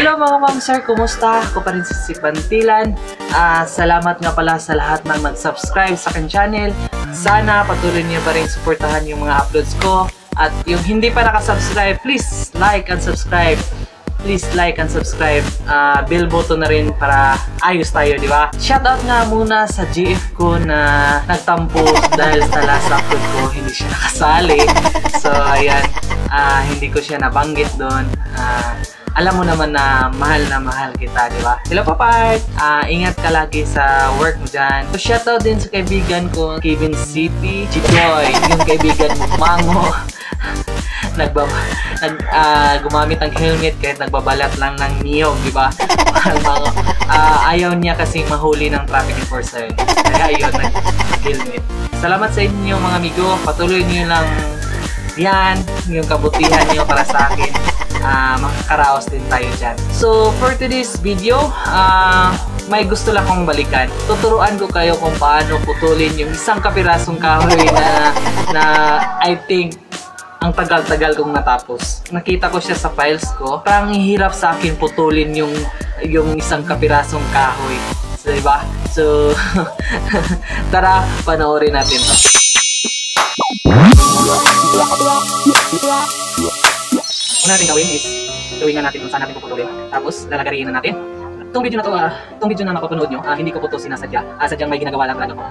Hello mga ma'am sir, kumusta? Ako pa rin si Bantilan. Salamat nga pala sa lahat ng nag-subscribe sa akin channel. Sana patuloy niyo pa rin suportahan yung mga uploads ko. At yung hindi pa nakasubscribe, please like and subscribe. Please like and subscribe. Bell button na rin para ayos tayo, di ba? Shoutout nga muna sa GF ko na nagtampo dahil sa last upload ko hindi siya nakasali. So ayan, hindi ko siya nabanggit doon. Alam mo naman na mahal kita, di ba? Hello Papay! Ingat ka lagi sa work mo dyan. So, shoutout din sa kaibigan ko, Kevin City, Chidoy, yung kaibigan mo, Mango. Gumamit ng helmet kahit nagbabalat lang ng niyog, di ba? Ayaw niya kasing mahuli ng traffic enforcer. Kaya yun, nag-helmet. Salamat sa inyo mga amigo. Patuloy niyo lang yan, yung kabutihan niyo para sa akin. Makakaraos din tayo dyan. So, for today's video, may gusto lang akong balikan. Tuturuan ko kayo kung paano putulin yung isang kapirasong kahoy na I think ang tagal-tagal kong natapos. Nakita ko siya sa files ko. Parang hirap sa akin putulin yung isang kapirasong kahoy. So, diba? So, tara, panoorin natin to. Una natin gawin is gawin nga natin kung saan natin puputulin. Tapos lalagariin na natin. Itong video na to, itong video na mapapanood nyo, hindi ko po ito sinasadya. Sadyang may ginagawa lang talaga ko.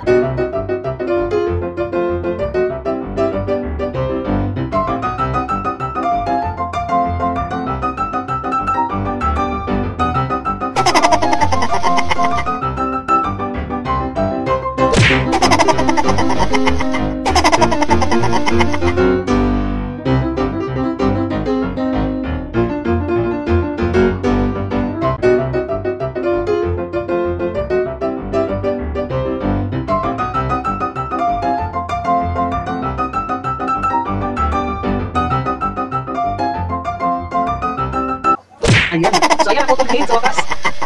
Ayan. So, ayan ako complete sa wakas.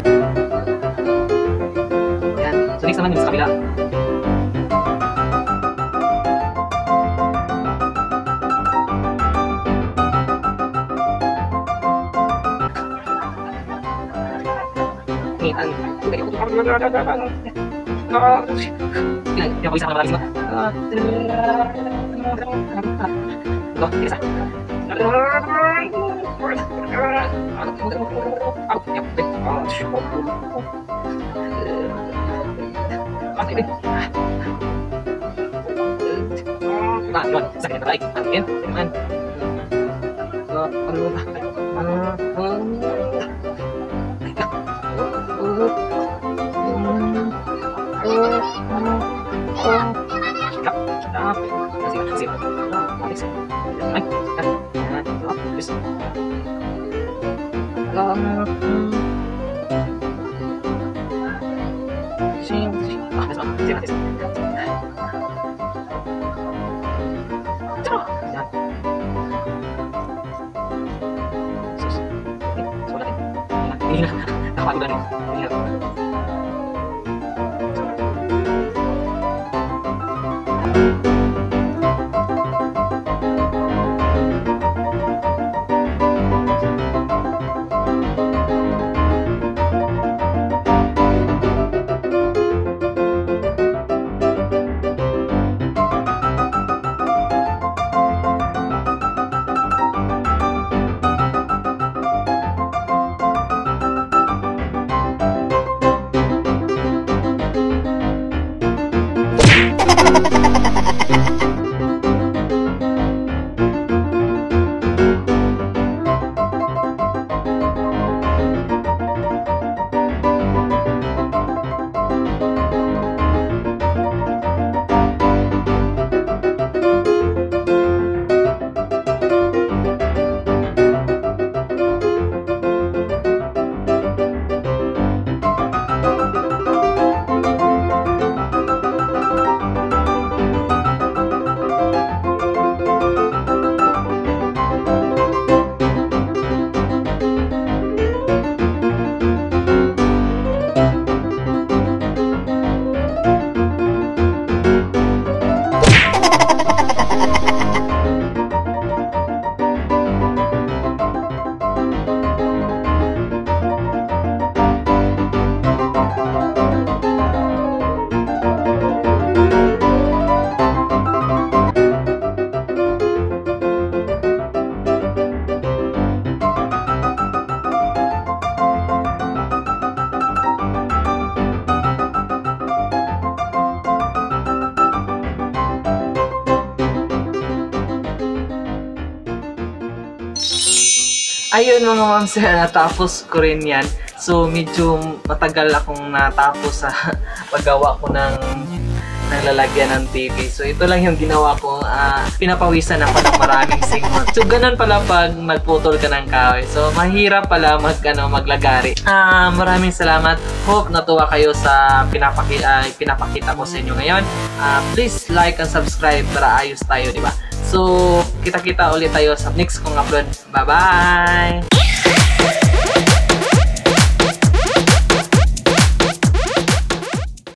Ayan. So, next naman yung sa kabila. Hindi ako isa na malaki sa yun, sakit na tayo. Amin, naman. Nakapagod na rin. ayun mga ma'am sir, natapos ko rin yan. So medyo matagal akong natapos sa paggawa ko ng lalagyan ng TV. So ito lang yung ginawa ko, pinapawisan ako ng maraming singot. So ganun pala pag magputol ka ng kahoy. So mahirap pala maglagari. Maraming salamat. Hope natuwa kayo sa pinapakita ko sa inyo ngayon. Please like and subscribe para ayos tayo, di ba? So kita-kita ulit tayo sa next kong upload. Bye-bye!